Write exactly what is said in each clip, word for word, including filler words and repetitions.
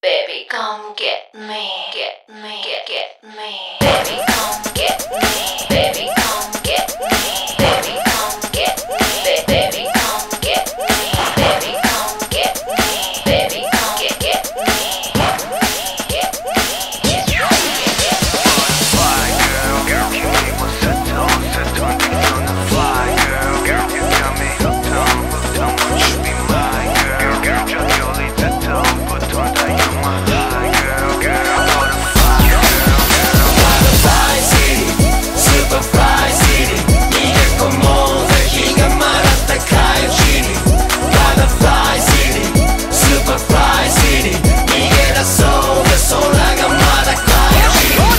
Baby, come get me, get me, get get me. Baby, come get me. Baby, come get me. Baby, come get me. Baby, come get me. Baby, come get me. Baby, come get get me. Get me, get me, get me, get me. Fly girl, girl, you keep us set on, set on, on the fly girl, girl, you got me hooked on, hooked on, won't you be my girl, girl, just your little tongue, put on that you're my fly girl, girl, what a fly girl, girl. Butterfly City, Super Fly City 逃げ込もうぜ日がまだ高いうちに Butterfly City, Super Fly City 逃げ出そうぜ空がまだ暗いうちに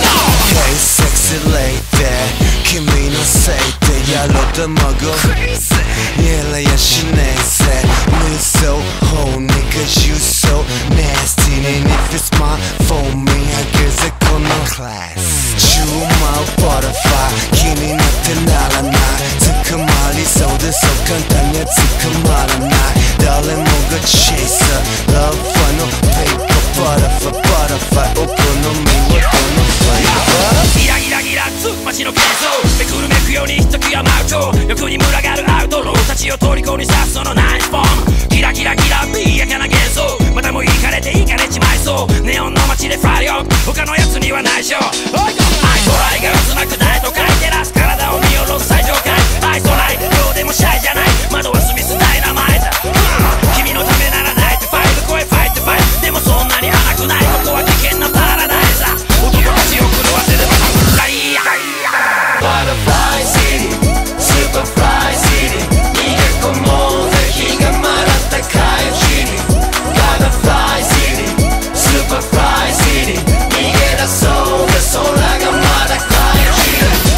Hey sexy lady 君のせいでやろうともごやらやしねえぜ Me so horny cause you so nasty And if it's my for me I guess it この class 注文 butterfly 気になってならない捕まりそうでそう簡単には捕まらない誰もが chaser Love for no paper butterfly butterfly お好みはどの flavor ギラギラギラつ街の喧騒めくるめくように一時は舞うと欲に群がるアウトローたちを虜にさすそのナイスフォームギラギラギラビやかな幻想またもいかれていかれちまいそうネオンの街でフライオ他のやつには内緒愛と愛が渦巻く大都会照らす体を見下ろす最上階愛想ないどうでもシャイじゃない窓はスミスダイナマイト、うん、君のためならナイトファイブ声ファイトファイトでもそんなに甘くないここは危険なパラダイスだ男たちを狂わせればフライヤー Butterfly City, Super Fly City 逃げ込もうぜ日がまだ高いうちに Butterfly City, Super Fly City 逃げ出そうぜ空がまだ暗いうちに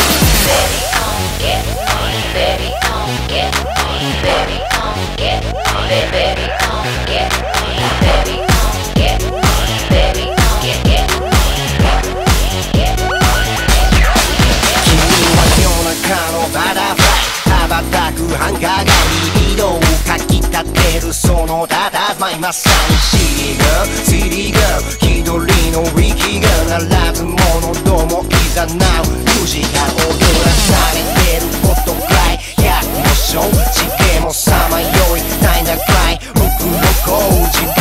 Baby, come get me. Baby, come get me. Baby, come get me. Baby, come get me. Baby, come get me. Baby, come get get me. Get me, get me, get me. 君は夜中のバタフライ羽ばたく繁華街色をかきたてるその佇まいまさにシーガーシティガー一人のリキがならず者どもいざなうミュージカル踊らされてることくらい百も承知でもさまよいないなくらいむくの工事